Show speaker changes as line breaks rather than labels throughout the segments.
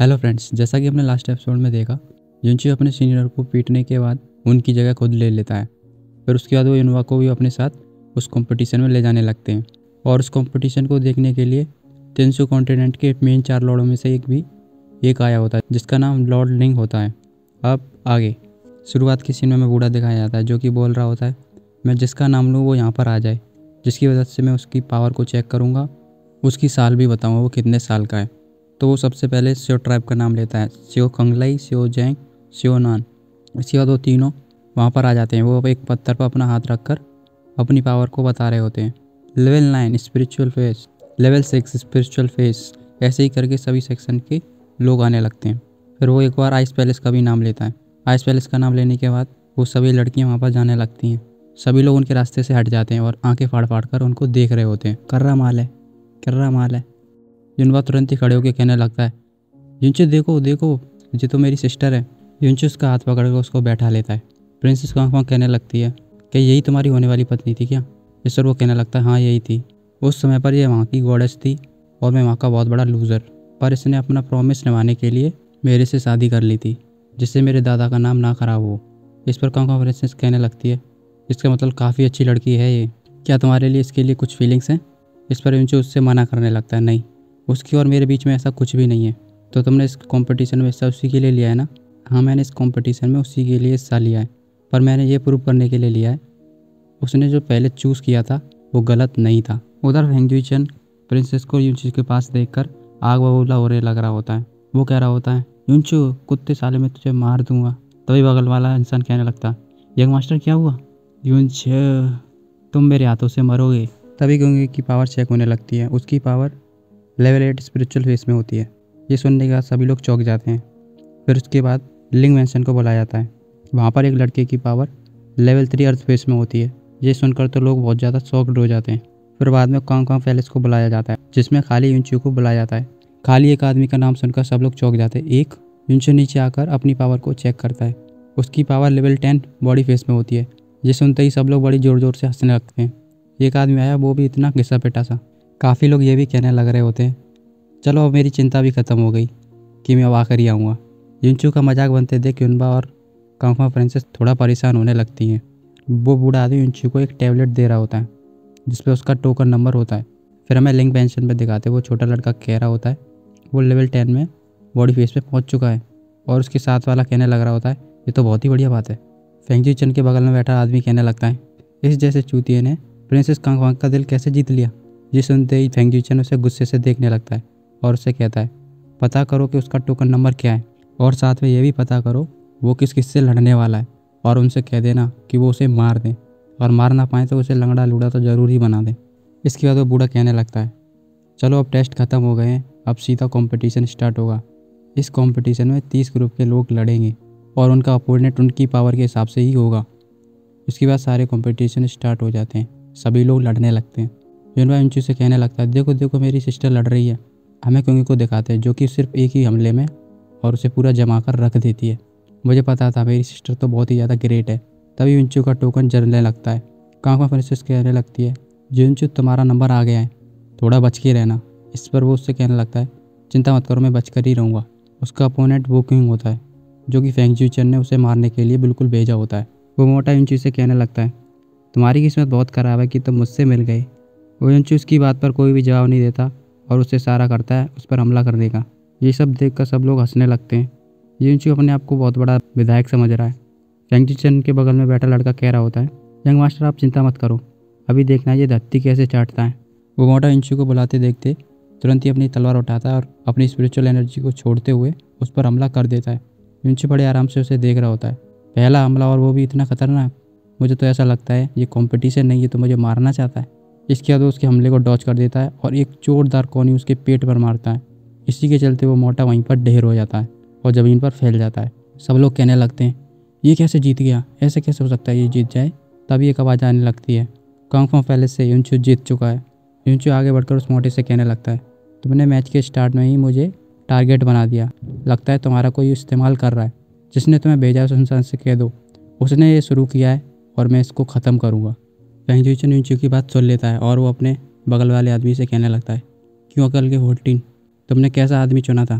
Hello friends, जैसा कि हमने लास्ट एपिसोड में देखा, युनचू अपने सीनियर को पीटने के बाद उनकी जगह खुद ले लेता है। फिर उसके बाद वो युनवा को भी अपने साथ उस कंपटीशन में ले जाने लगते हैं और उस कंपटीशन को देखने के लिए तेंसु कॉन्टिनेंट के मेन 4 लॉर्डों में से एक आया होता है जिसका नाम लॉर्ड लिंग होता है। अब आगे शुरुआत की सीन में बूढ़ा दिखाया जाता है जो कि बोल रहा होता है, मैं जिसका नाम लूँ वो यहाँ पर आ जाए, जिसकी वजह से मैं उसकी पावर को चेक करूँगा, उसकी साल भी बताऊँगा वो कितने साल का है। तो वो सबसे पहले सियो ट्राइब का नाम लेता है, सियो खंगलाई, सियो जैंग, सियो नान। इसके बाद वो तीनों वहाँ पर आ जाते हैं। वो एक पत्थर पर अपना हाथ रखकर अपनी पावर को बता रहे होते हैं। Level 9 spiritual phase, level 6 spiritual phase, ऐसे ही करके सभी सेक्शन के लोग आने लगते हैं। फिर वो एक बार आइस पैलेस का भी नाम लेता है। आइस पैलेस का नाम लेने के बाद वो सभी लड़कियाँ वहाँ पर जाने लगती हैं। सभी लोग उनके रास्ते से हट जाते हैं और आंखें फाड़ फाड़ कर उनको देख रहे होते हैं। कर्रा माल है, कर्रा माल है। युनवा तुरंत ही खड़े होकर कहने लगता है, युनचू देखो देखो, ये तो मेरी सिस्टर है। युनचू उसका हाथ पकड़कर उसको बैठा लेता है। प्रिंसेस कांग कहने लगती है कि यही तुम्हारी होने वाली पत्नी थी क्या? इस पर वो कहने लगता है, हाँ यही थी। उस समय पर यह वहाँ की गॉडेस थी और मैं वहाँ का बहुत बड़ा लूज़र, पर इसने अपना प्रॉमिस निभाने के लिए मेरे से शादी कर ली थी जिससे मेरे दादा का नाम ना खराब हो। इस पर कांग प्रिंसेस कहने लगती है, इसका मतलब काफ़ी अच्छी लड़की है ये, क्या तुम्हारे लिए इसके लिए कुछ फीलिंग्स हैं? इस पर युनचू उससे मना करने लगता है, नहीं, उसकी और मेरे बीच में ऐसा कुछ भी नहीं है। तो तुमने इस कंपटीशन में हिस्सा उसी के लिए लिया है ना? हाँ, मैंने इस कंपटीशन में उसी के लिए हिस्सा लिया है, पर मैंने ये प्रूव करने के लिए लिया है उसने जो पहले चूज़ किया था वो गलत नहीं था। उधर फेंगजुई प्रिंसेस को युनचू के पास देखकर आग बबूला होने लग रहा होता है। वो कह रहा होता है, युनचू कुत्ते साले में तुझे मार दूंगा। तभी बगल वाला इंसान कहने लगता है, यंग मास्टर क्या हुआ? युनचू तुम मेरे हाथों से मरोगे। तभी गंगे की पावर चेक होने लगती है। उसकी पावर लेवल 8 स्पिरिचुअल फेस में होती है। ये सुनने के बाद सभी लोग चौंक जाते हैं। फिर उसके बाद लिंग मैंशन को बुलाया जाता है। वहाँ पर एक लड़के की पावर लेवल 3 अर्थ फेस में होती है। ये सुनकर तो लोग बहुत ज़्यादा शॉक्ड हो जाते हैं। फिर बाद में कांग पैलेस को बुलाया जाता है जिसमें खाली युनचू को बुलाया जाता है। खाली एक आदमी का नाम सुनकर सब लोग चौंक जाते हैं। एक युनचू नीचे आकर अपनी पावर को चेक करता है। उसकी पावर लेवल 10 बॉडी फेस में होती है। ये सुनते ही सब लोग बड़ी ज़ोर ज़ोर से हंसने लगते हैं। एक आदमी आया, वो भी इतना घिसा पिटा सा। काफ़ी लोग ये भी कहने लग रहे होते हैं, चलो अब मेरी चिंता भी ख़त्म हो गई कि मैं अब आकर ही आऊँगा। युनचू का मजाक बनते देख युनवा और कांगफा प्रिंसेस थोड़ा परेशान होने लगती हैं। वो बूढ़ा आदमी युनचू को एक टैबलेट दे रहा होता है जिस पे उसका टोकन नंबर होता है। फिर हमें लिंक पेंशन पे दिखाते वो छोटा लड़का कह रहा होता है वो लेवल 10 में बॉडी फेस पे पहुंच चुका है और उसके साथ वाला कहने लग रहा होता है, ये तो बहुत ही बढ़िया बात है। फेंगजुई के बगल में बैठा आदमी कहने लगता है, इस जैसे चूतिए ने प्रिंसेस कांगफा का दिल कैसे जीत लिया? ये सुनते ही फेंगजुई उसे गुस्से से देखने लगता है और उससे कहता है, पता करो कि उसका टोकन नंबर क्या है और साथ में ये भी पता करो वो किस किस से लड़ने वाला है और उनसे कह देना कि वो उसे मार दें और मार ना पाए तो उसे लंगड़ा लूड़ा तो ज़रूर ही बना दें। इसके बाद वो बूढ़ा कहने लगता है, चलो अब टेस्ट ख़त्म हो गए हैं, अब सीधा कंपटीशन स्टार्ट होगा। इस कंपटीशन में 30 ग्रुप के लोग लड़ेंगे और उनका अपोनेंट उनकी पावर के हिसाब से ही होगा। उसके बाद सारे कंपटीशन स्टार्ट हो जाते हैं, सभी लोग लड़ने लगते हैं। युनवा युनचू से कहने लगता है, देखो देखो मेरी सिस्टर लड़ रही है। हमें क्योंकि को दिखाते हैं जो कि सिर्फ एक ही हमले में और उसे पूरा जमा कर रख देती है। मुझे पता था मेरी सिस्टर तो बहुत ही ज़्यादा ग्रेट है। तभी युनचू का टोकन जलने लगता है। कांगफा प्रिंसेस कहने लगती है, युनचू तुम्हारा नंबर आ गया है, थोड़ा बच के रहना। इस पर वो उससे कहने लगता है, चिंता मत करो मैं बच कर ही रहूँगा। उसका अपोनेंट वो किंग होता है जो कि फेंगजुई ने उसे मारने के लिए बिल्कुल भेजा होता है। वो मोटा युनचू से कहने लगता है, तुम्हारी किस्मत बहुत ख़राब है कि तुम मुझसे मिल गए। वो युनचू उसकी बात पर कोई भी जवाब नहीं देता और उससे इशारा करता है उस पर हमला करने का। ये सब देखकर सब लोग हंसने लगते हैं। युनचू अपने आप को बहुत बड़ा विधायक समझ रहा है। फेंगजुई के बगल में बैठा लड़का कह रहा होता है, यंग मास्टर आप चिंता मत करो, अभी देखना ये धरती कैसे चाटता है। वो मोटा युनचू को बुलाते देखते तुरंत ही अपनी तलवार उठाता है और अपनी स्पिरिचुअल एनर्जी को छोड़ते हुए उस पर हमला कर देता है। युनचू बड़े आराम से उसे देख रहा होता है। पहला हमला और वो भी इतना खतरनाक, मुझे तो ऐसा लगता है ये कंपटीशन नहीं, ये तो मुझे मारना चाहता है। इसके बाद वो उसके हमले को डॉच कर देता है और एक जोरदार कोनी उसके पेट पर मारता है। इसी के चलते वो मोटा वहीं पर ढेर हो जाता है और ज़मीन पर फैल जाता है। सब लोग कहने लगते हैं, ये कैसे जीत गया, ऐसे कैसे हो सकता है ये जीत जाए? तभी एक आवाज़ आने लगती है, कांगफा पैलेस से युनचू जीत चुका है। युनचू आगे बढ़कर उस मोटे से कहने लगता है, तुमने मैच के स्टार्ट में ही मुझे टारगेट बना दिया, लगता है तुम्हारा कोई इस्तेमाल कर रहा है। जिसने तुम्हें भेजा उस इंसान से कह दो उसने ये शुरू किया है और मैं इसको ख़त्म करूँगा। फेंगजुई युनचू की बात सुन लेता है और वो अपने बगल वाले आदमी से कहने लगता है, क्यों अकल के 14, तुमने कैसा आदमी चुना था?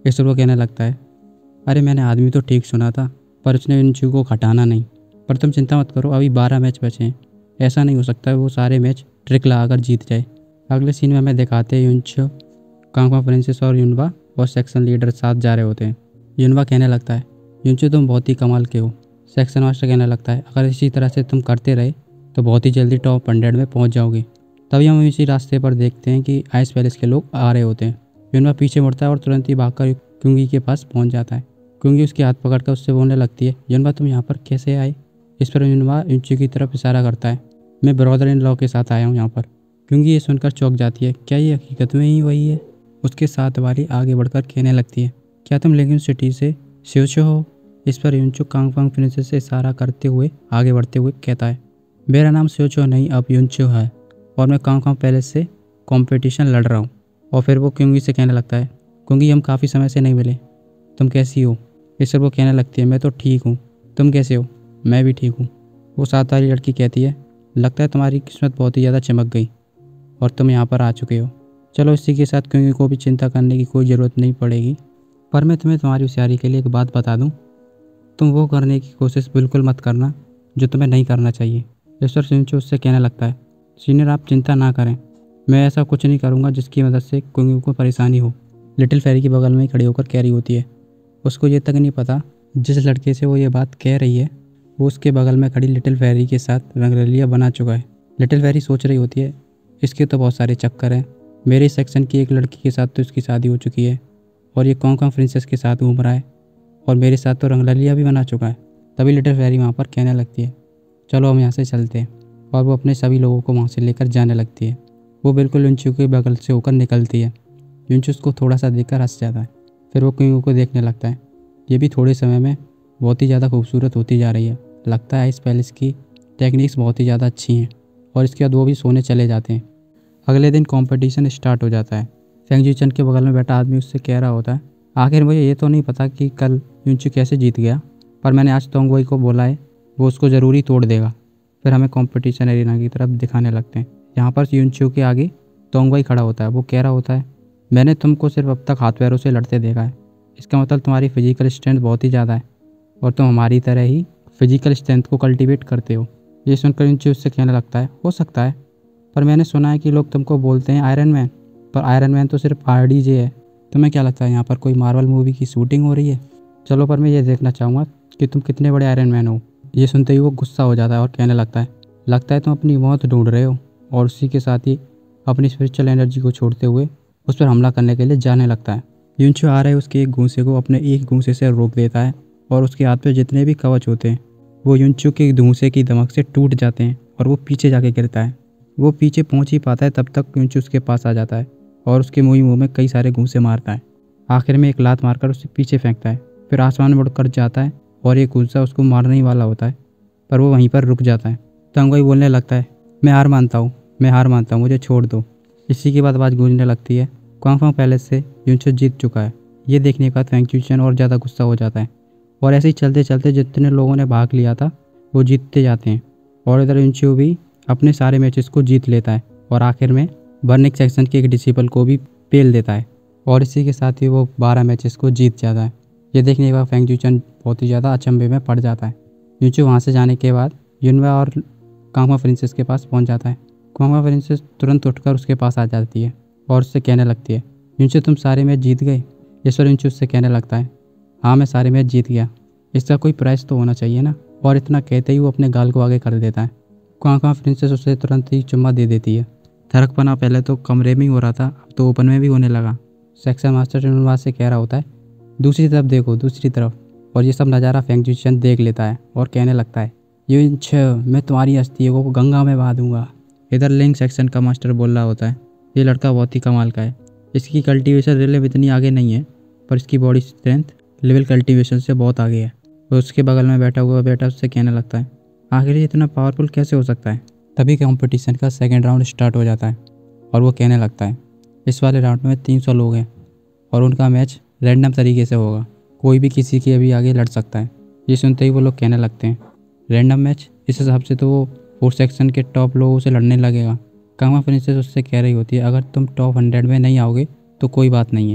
इस पर वो कहने लगता है, अरे मैंने आदमी तो ठीक सुना था, पर उसने युनचू को हटाना नहीं। पर तुम चिंता मत करो, अभी 12 मैच बचे हैं, ऐसा नहीं हो सकता वो सारे मैच ट्रिक लगाकर जीत जाए। अगले सीन में हमें दिखाते हैं युनचू, कांगफा प्रिंसेस और युनवा और सेक्शन लीडर साथ जा रहे होते हैं। युनवा कहने लगता है, युनचू तुम बहुत ही कमाल के हो। सेक्शन मास्टर कहने लगता है, अगर इसी तरह से तुम करते रहे तो बहुत ही जल्दी टॉप 100 में पहुंच जाओगे। तभी हम इसी रास्ते पर देखते हैं कि आइस पैलेस के लोग आ रहे होते हैं। युनवा पीछे मुड़ता है और तुरंत ही भागकर क्योंगी के पास पहुंच जाता है। क्योंकि उसके हाथ पकड़कर उससे बोलने लगती है, युनवा तुम यहाँ पर कैसे आए? इस पर युनवा युनचू की तरफ इशारा करता है, मैं ब्रदर इन लॉ के साथ आया हूँ यहाँ पर। क्योंकि ये सुनकर चौंक जाती है, क्या ये हकीकत में ही वही है? उसके साथ वाली आगे बढ़कर कहने लगती है, क्या तुम लेगिन सिटी से स्योचो हो? इस पर युनचू कांगफा प्रिंसेस से इशारा करते हुए आगे बढ़ते हुए कहता है, मेरा नाम स्योचो नहीं अब युनचू है और मैं कांगफा पैलेस से कंपटीशन लड़ रहा हूँ। और फिर वो क्योंगी से कहने लगता है, क्योंकि हम काफ़ी समय से नहीं मिले, तुम कैसी हो? इस पर वो कहने लगती है, मैं तो ठीक हूँ, तुम कैसे हो? मैं भी ठीक हूँ। वो साथ वाली लड़की कहती है, लगता है तुम्हारी किस्मत बहुत ही ज़्यादा चमक गई और तुम यहाँ पर आ चुके हो। चलो इसी के साथ क्योंकि को भी चिंता करने की कोई ज़रूरत नहीं पड़ेगी। पर मैं तुम्हें तुम्हारी होशियारी के लिए एक बात बता दूँ, तुम वो करने की कोशिश बिल्कुल मत करना जो तुम्हें नहीं करना चाहिए। इस पर युनचू उससे कहने लगता है, सीनियर आप चिंता ना करें, मैं ऐसा कुछ नहीं करूँगा जिसकी मदद से क्योंकि को परेशानी हो। लिटिल फेरी की बगल में ही खड़ी होकर कह रही होती है। उसको ये तक नहीं पता जिस लड़के से वो ये बात कह रही है वो उसके बगल में खड़ी लिटिल फेरी के साथ रंगरलिया बना चुका है। लिटिल फेरी सोच रही होती है, इसके तो बहुत सारे चक्कर हैं, मेरे सेक्शन की एक लड़की के साथ तो इसकी शादी हो चुकी है और ये कांगफा प्रिंसेस के साथ घूम रहा है और मेरे साथ तो रंगरलिया भी बना चुका है। तभी लिटिल फेरी वहाँ पर कहने लगती है, चलो हम यहाँ से चलते हैं। और वो अपने सभी लोगों को वहाँ से लेकर जाने लगती है। वो बिल्कुल युनचू के बगल से होकर निकलती है। युनचू उसको थोड़ा सा देखकर हंस जाता है। फिर वो क्योंगी को देखने लगता है, ये भी थोड़े समय में बहुत ही ज़्यादा खूबसूरत होती जा रही है, लगता है इस पैलेस की टेक्निक्स बहुत ही ज़्यादा अच्छी हैं। और इसके बाद वो भी सोने चले जाते हैं। अगले दिन कंपटीशन स्टार्ट हो जाता है। फेंग जीचन के बगल में बैठा आदमी उससे कह रहा होता है, आखिर मुझे ये तो नहीं पता कि कल युनचू कैसे जीत गया, पर मैंने आज तोंगवई को बोला है वो उसको ज़रूरी तोड़ देगा। फिर हमें कंपटीशन एरिना की तरफ दिखाने लगते हैं। यहाँ पर युनचू के आगे तोंगवई खड़ा होता है। वो कह रहा होता है, मैंने तुमको सिर्फ अब तक हाथ पैरों से लड़ते देखा है, इसका मतलब तुम्हारी फिजिकल स्ट्रेंथ बहुत ही ज़्यादा है और तुम हमारी तरह ही फिजिकल स्ट्रेंथ को कल्टीवेट करते हो। ये सुनकर युनचू उससे कहने लगता है, हो सकता है, पर मैंने सुना है कि लोग तुमको बोलते हैं आयरन मैन, पर आयरन मैन तो सिर्फ आरडीजे है। तुम्हें क्या लगता है यहाँ पर कोई मार्वल मूवी की शूटिंग हो रही है? चलो पर मैं ये देखना चाहूँगा कि तुम कितने बड़े आयरन मैन हो। ये सुनते ही वो गुस्सा हो जाता है और कहने लगता है तुम अपनी मौत ढूंढ रहे हो। और उसी के साथ ही अपनी स्पिरिचुअल एनर्जी को छोड़ते हुए उस पर हमला करने के लिए जाने लगता है। युनचू आ रहे उसके एक घूंसे को अपने एक घूंसे से रोक देता है और उसके हाथ पे जितने भी कवच होते हैं वो युनचू के घूंसे की धमक से टूट जाते हैं और वो पीछे जाके गिरता है। वो पीछे पहुंच ही पाता है तब तक युनचू उसके पास आ जाता है और उसके मुंह में कई सारे घूंसे मारता है। आखिर में एक लात मारकर उसे पीछे फेंकता है। फिर आसमान में उड़कर जाता है और एक घूंसा उसको मारने ही वाला होता है, पर वो वहीं पर रुक जाता है। तोंगवई बोलने लगता है, मैं हार मानता हूँ, मुझे छोड़ दो। इसी के बाद आवाज़ गूंजने लगती है, कांगफा पैलेस से युनचू जीत चुका है। ये देखने के बाद फेंग जीचन और ज़्यादा गुस्सा हो जाता है और ऐसे ही चलते चलते जितने लोगों ने भाग लिया था वो जीतते जाते हैं और इधर युनचू भी अपने सारे मैचेस को जीत लेता है और आखिर में बर्निंग सेक्शन के एक डिसिपल को भी पेल देता है और इसी के साथ ही वो 12 मैचेस को जीत जाता है। ये देखने के बाद फेंग जीचन बहुत ही ज़्यादा अचंभे में पड़ जाता है। युनचू वहाँ से जाने के बाद युनवा और कांगफा प्रिंसेस के पास पहुँच जाता है। कांगफा प्रिंसेस तुरंत उठकर उसके पास आ जाती है और उससे कहने लगती है, युनचू तुम सारे मैच जीत गए? इस पर युनचू उससे कहने लगता है, हाँ मैं सारे मैच जीत गया, इसका कोई प्राइज़ तो होना चाहिए ना। और इतना कहते ही वो अपने गाल को आगे कर देता है। कांगफा प्रिंसेस उसे तुरंत ही चुम्मा दे देती है। थरकपना पहले तो कमरे में ही हो रहा था, अब तो ओपन में भी होने लगा। सेक्शन मास्टर युनवा से कह रहा होता है, दूसरी तरफ देखो, दूसरी तरफ। और ये सब नज़ारा फेंग जीचन देख लेता है और कहने लगता है, युनचू मैं तुम्हारी अस्थियों को गंगा में बहा दूंगा। इधर लिंग सेक्शन का मास्टर बोल रहा होता है, ये लड़का बहुत ही कमाल का है, इसकी कल्टीवेशन लेवल इतनी आगे नहीं है पर इसकी बॉडी स्ट्रेंथ लेवल कल्टीवेशन से बहुत आगे है। और उसके बगल में बैठा हुआ बेटा उससे कहने लगता है, आखिर ये इतना पावरफुल कैसे हो सकता है? तभी कंपटीशन का सेकंड राउंड स्टार्ट हो जाता है और वो कहने लगता है, इस वाले राउंड में 300 लोग हैं और उनका मैच रैंडम तरीके से होगा, कोई भी किसी के अभी आगे लड़ सकता है। ये सुनते ही वो लोग कहने लगते हैं, रैंडम मैच? इस हिसाब से तो वो 4 सेक्शन के टॉप लोगों से लड़ने लगेगा। कांगफा प्रिंसेस उससे कह रही होती है, अगर तुम टॉप 100 में नहीं आओगे तो कोई बात नहीं है,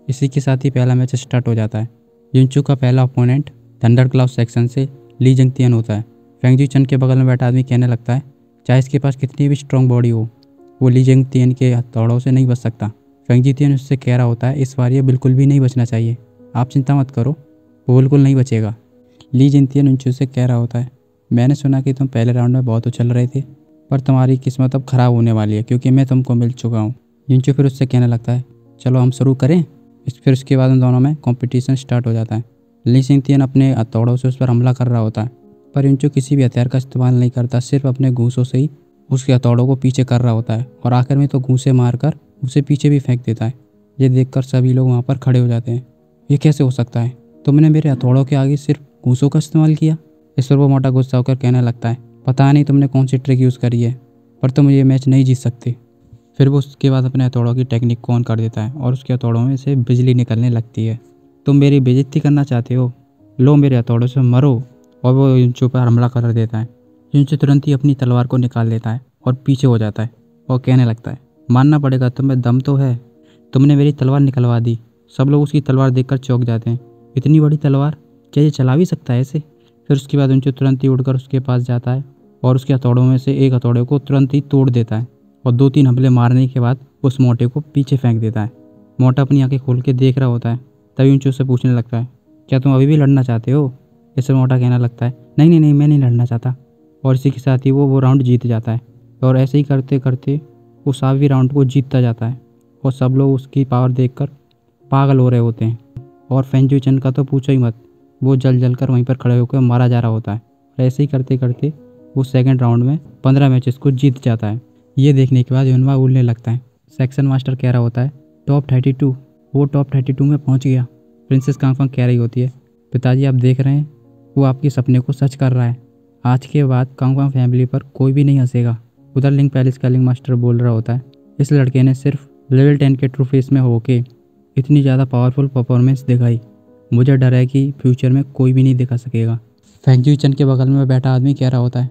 इसी के साथ ही पहला मैच स्टार्ट हो जाता है। युनचू का पहला ओपोनेंट थंडर क्लाउड सेक्शन से ली जंगतियन होता है। फेंग जीचन के बगल में बैठा आदमी कहने लगता है चाहे इसके पास कितनी भी स्ट्रॉन्ग बॉडी हो, वो ली जंगतियन के हथौड़ों से नहीं बच सकता। फेंग जीचन उससे कह रहा होता है इस बार ये बिल्कुल भी नहीं बचना चाहिए, आप चिंता मत करो, वो बिल्कुल नहीं बचेगा। ली जंगतियन युनचू से कह रहा होता है मैंने सुना कि तुम पहले राउंड में बहुत उछल रहे थे, पर तुम्हारी किस्मत अब ख़राब होने वाली है क्योंकि मैं तुमको मिल चुका हूँ। युनचू फिर उससे कहने लगता है चलो हम शुरू करें। फिर उसके बाद उन दोनों में कंपटीशन स्टार्ट हो जाता है। ली जंगतियन अपने हथौड़ों से उस पर हमला कर रहा होता है, पर युनचू किसी भी हथियार का इस्तेमाल नहीं करता, सिर्फ अपने घूंसों से ही उसके हथौड़ों को पीछे कर रहा होता है और आखिर में तो घूंसे मारकर उसे पीछे भी फेंक देता है। ये देखकर सभी लोग वहाँ पर खड़े हो जाते हैं। ये कैसे हो सकता है, तुमने मेरे हथौड़ों के आगे सिर्फ घूंसों का इस्तेमाल किया। इस पर वो मोटा गुस्सा होकर कहने लगता है पता नहीं तुमने कौन सी ट्रिक यूज़ करी है, पर तुम ये मैच नहीं जीत सकते। फिर वो उसके बाद अपने हथौड़ों की टेक्निक को ऑन कर देता है और उसके हथौड़ों में से बिजली निकलने लगती है। तुम मेरी बेइज्जती करना चाहते हो, लो मेरे हथौड़ों से मरो। और वो युनचू पर हमला कर देता है। युनचू तुरंत ही अपनी तलवार को निकाल लेता है और पीछे हो जाता है और कहने लगता है मानना पड़ेगा तुम्हें दम तो है, तुमने मेरी तलवार निकलवा दी। सब लोग उसकी तलवार देखकर चौंक जाते हैं, इतनी बड़ी तलवार, क्या ये चला भी सकता है ऐसे। फिर उसके बाद युनचू तुरंत ही उड़कर उसके पास जाता है और उसके हथौड़ों में से एक हथौड़े को तुरंत ही तोड़ देता है और 2-3 हमले मारने के बाद उस मोटे को पीछे फेंक देता है। मोटा अपनी आंखें खोल के देख रहा होता है। तभी युनचू से पूछने लगता है क्या तुम अभी भी लड़ना चाहते हो। इससे मोटा कहने लगता है नहीं नहीं नहीं, मैं नहीं लड़ना चाहता। और इसी के साथ ही वो राउंड जीत जाता है और ऐसे ही करते करते वो 7वीं राउंड को जीतता जाता है और सब लोग उसकी पावर देखकर पागल हो रहे होते हैं। और फेंग जीचन का तो पूछो ही मत, वो जल कर वहीं पर खड़े होकर मारा जा रहा होता है। और ऐसे ही करते करते वो सेकंड राउंड में 15 मैचेस को जीत जाता है। ये देखने के बाद युनवा उड़ने लगता है। सेक्शन मास्टर कह रहा होता है टॉप 32, वो टॉप 32 में पहुंच गया। प्रिंसेस कांगफंग कह रही होती है पिताजी आप देख रहे हैं, वो आपके सपने को सच कर रहा है, आज के बाद कांगफंग फैमिली पर कोई भी नहीं हंसेगा। उधर लिंग पैलेस का लिंग मास्टर बोल रहा होता है इस लड़के ने सिर्फ लेवल 10 के ट्रू फेस में होके इतनी ज़्यादा पावरफुल परफॉर्मेंस दिखाई, मुझे डर है कि फ्यूचर में कोई भी नहीं दिखा सकेगा। फेंग जीचन के बगल में बैठा आदमी कह रहा होता है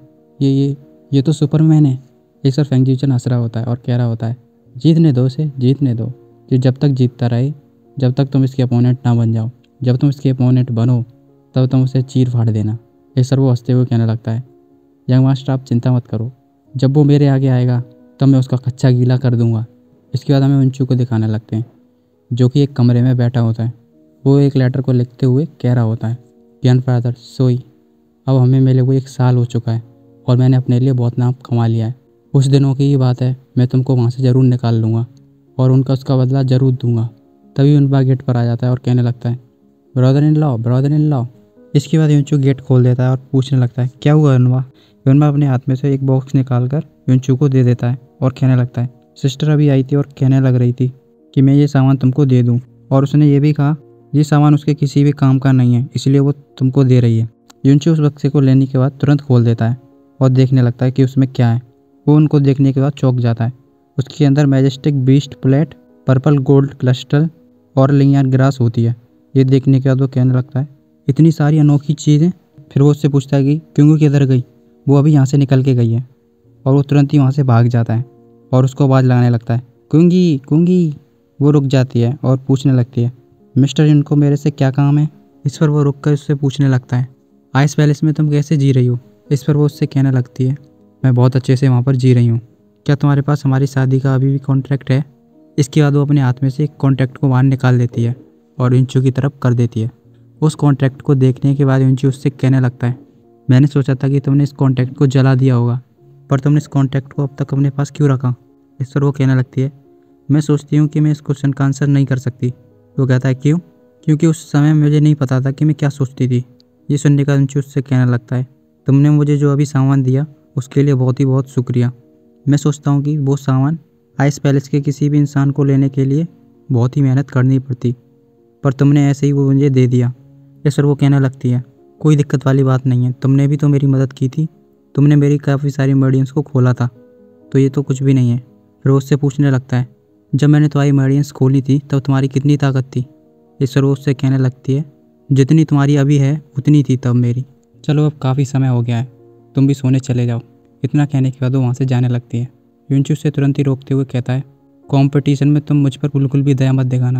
ये तो सुपरमैन है। एक सर फेंग जीचन हंस रहा होता है और कह रहा होता है जीतने दो उसे, जीतने दो, कि जब तक जीतता रहे, जब तक तुम इसके अपोनेंट ना बन जाओ, जब तुम इसके अपोनेंट बनो तब तुम उसे चीर फाड़ देना। एक सर वो हंसते हुए कहने लगता है यंग मास्टर आप चिंता मत करो, जब वो मेरे आगे आएगा तब मैं उसका कच्चा गीला कर दूंगा। इसके बाद हमें युनचू को दिखाने लगते हैं जो कि एक कमरे में बैठा होता है। वो एक लेटर को लिखते हुए कह रहा होता है ग्रैंडफादर सोई, अब हमें मिले हुए 1 साल हो चुका है और मैंने अपने लिए बहुत नाम कमा लिया है। कुछ दिनों की ही बात है, मैं तुमको वहाँ से ज़रूर निकाल लूँगा और उसका बदला ज़रूर दूंगा। तभी उनका गेट पर आ जाता है और कहने लगता है brother in law, brother in law. इसके बाद युनचू गेट खोल देता है और पूछने लगता है क्या हुआ युनवा। युनवा अपने हाथ में से एक बॉक्स निकाल कर युनचू को दे देता है और कहने लगता है सिस्टर अभी आई थी और कहने लग रही थी कि मैं ये सामान तुमको दे दूँ, और उसने ये भी कहा ये सामान उसके किसी भी काम का नहीं है, इसलिए वो तुमको दे रही है। युनचू उस बक्से को लेने के बाद तुरंत खोल देता है और देखने लगता है कि उसमें क्या है। वो उनको देखने के बाद चौंक जाता है। उसके अंदर majestic beast plate, purple gold crystal और लिंगान ग्रास होती है। ये देखने के बाद वो कहने लगता है इतनी सारी अनोखी चीज़ें। फिर वो उससे पूछता है कि क्योंकि किधर गई, वो अभी यहाँ से निकल के गई है। और वो तुरंत ही वहाँ से भाग जाता है और उसको आवाज़ लगाने लगता है कुंगी कुंगी। वो रुक जाती है और पूछने लगती है मिस्टर इनको मेरे से क्या काम है। इस पर वो रुक कर उससे पूछने लगता है आइस पैलेस में तुम कैसे जी रही हो। इस पर वो उससे कहने लगती है मैं बहुत अच्छे से वहाँ पर जी रही हूँ, क्या तुम्हारे पास हमारी शादी का अभी भी कॉन्ट्रैक्ट है। इसके बाद वो अपने हाथ में से एक कॉन्ट्रैक्ट को बाहर निकाल देती है और युनचू की तरफ कर देती है। उस कॉन्ट्रैक्ट को देखने के बाद युनचू उससे कहने लगता है मैंने सोचा था कि तुमने इस कॉन्ट्रैक्ट को जला दिया होगा, पर तुमने इस कॉन्ट्रैक्ट को अब तक अपने पास क्यों रखा। इस पर वो कहने लगती है मैं सोचती हूँ कि मैं इस क्वेश्चन का आंसर नहीं कर सकती। वो कहता है क्यों, क्योंकि उस समय मुझे नहीं पता था कि मैं क्या सोचती थी। ये सुनने का युनचू उससे कहने लगता है तुमने मुझे जो अभी सामान दिया उसके लिए बहुत ही बहुत शुक्रिया। मैं सोचता हूँ कि वो सामान आइस पैलेस के किसी भी इंसान को लेने के लिए बहुत ही मेहनत करनी पड़ती, पर तुमने ऐसे ही वो मुझे दे दिया। इस पर वो कहने लगती है कोई दिक्कत वाली बात नहीं है, तुमने भी तो मेरी मदद की थी, तुमने मेरी काफ़ी सारी मेडियंस को खोला था, तो ये तो कुछ भी नहीं है। फिर वो उससे पूछने लगता है जब मैंने तुम्हारी मेडियंस खोली थी तब तुम्हारी कितनी ताकत थी। इस पर वो उससे कहने लगती है जितनी तुम्हारी अभी है उतनी थी तब मेरी। चलो अब काफ़ी समय हो गया है, तुम भी सोने चले जाओ। इतना कहने के बाद वो वहाँ से जाने लगती है। युनचू से तुरंत ही रोकते हुए कहता है कंपटीशन में तुम मुझ पर बिल्कुल भी दया मत दिखाना,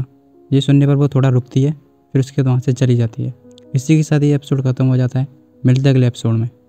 ये सुनने पर वो थोड़ा रुकती है, फिर उसके बाद वहाँ से चली जाती है। इसी के साथ ये एपिसोड खत्म हो जाता है। मिलते हैं अगले एपिसोड में।